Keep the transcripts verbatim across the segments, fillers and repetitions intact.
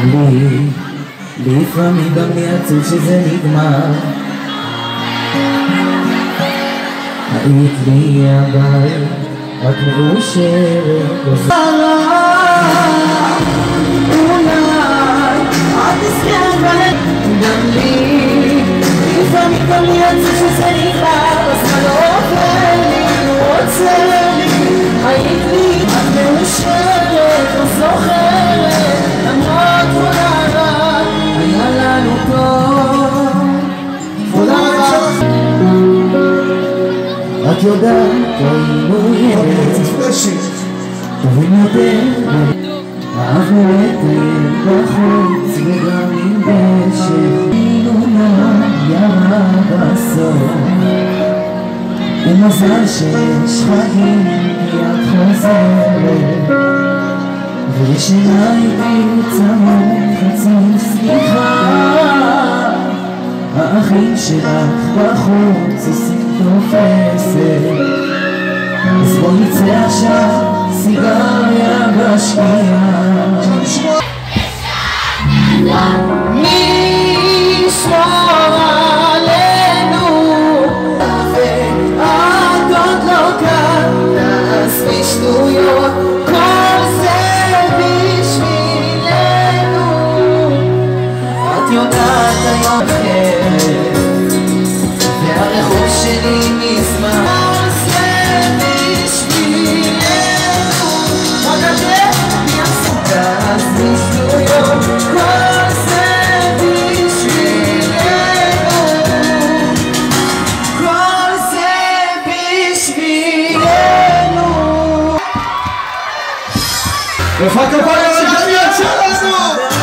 לי, לפעמים גם לי עצוב שזה נגמר. היית לי הבית, רק מאושרת אולי את תזכרת בלב. גם לי, לפעמים גם לי עצוב שזה נגמר. אז מה לא עובר לי, רוצה לי. היית לי, את מאושרת, לא זוכרת. למרות כל הרע, היה לנו טוב. תודה רבה. את יודעת, היינו ילד טובים יותר. אהבנו לטייל בחוץ וגם עם דשא. היינו ירד בסוף. במזל שיש חגים כי את חוזרת. וישנה איתי צמוד חצי סליחה. האחים שלך בחוץ עושים תופסת. אז בוא נצא עכשיו סיגריה בשקיעה. מי ישמור עלינו ואת עוד לא כאן. נעשה שטויות כל זה בשבילנו. את יודעת היום אחרת והרחוב שלי מזמן. כל זה בשבילנו. עוד הרבה אני עסוקה אז בשטויות. כל זה בשבילנו. כל זה בשבילנו. איפה הכבוד שאני יצא לנו?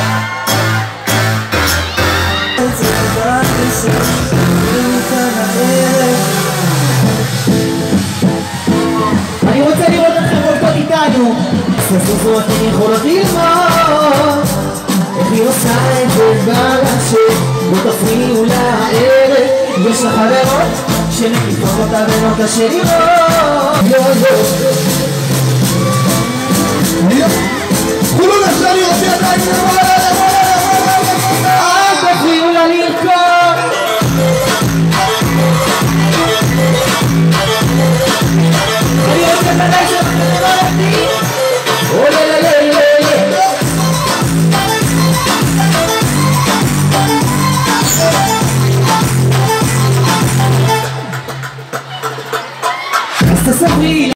אני רוצה לראות אתכם עובדות איתנו. ספסופו אתן יכולות ללמוד איך היא עושה את זה ברשת. לא תפריעו לה הערב. יש לך חברות שמקיפות אותה ולא קשה לראות. יו יו כולו נשאר לי רוצה עדיין למעלה למעלה למעלה. אל תפריעו לה לרקוד. אני רוצה לדעת שאתם נולדים. אולי אולי אולי אז תספרי